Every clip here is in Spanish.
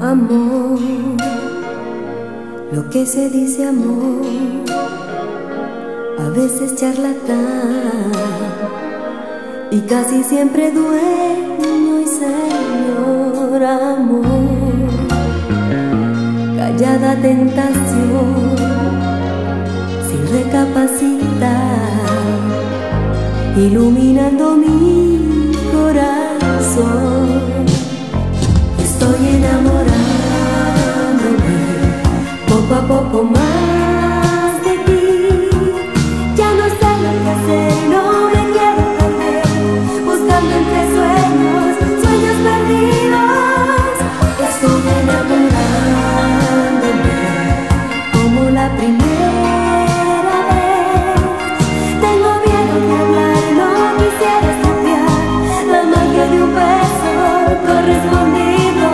Amor, lo que se dice amor, a veces charlatán y casi siempre dueño y señor. Amor, callada tentación, sin recapacitar, iluminando mi corazón. Estoy enamorándome poco a poco más de ti. Ya no sé lo que hacer, no me quiero perder, buscando entre sueños, sueños perdidos. Estoy enamorándome como la primera vez. Tengo miedo de hablar, no quisiera saciar la magia de un beso correspondido.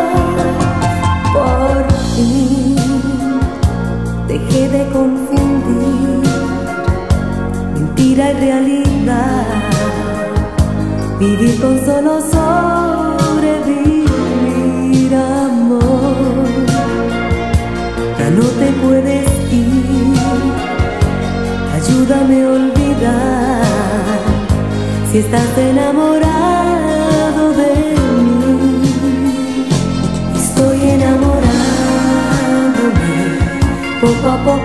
Por fin dejé de confundir mentira y realidad, vivir con solo sobrevivir. Amor, ya no te puedes ir, ayúdame a olvidar si estás enamorado de mí. Estoy enamorándome poco a poco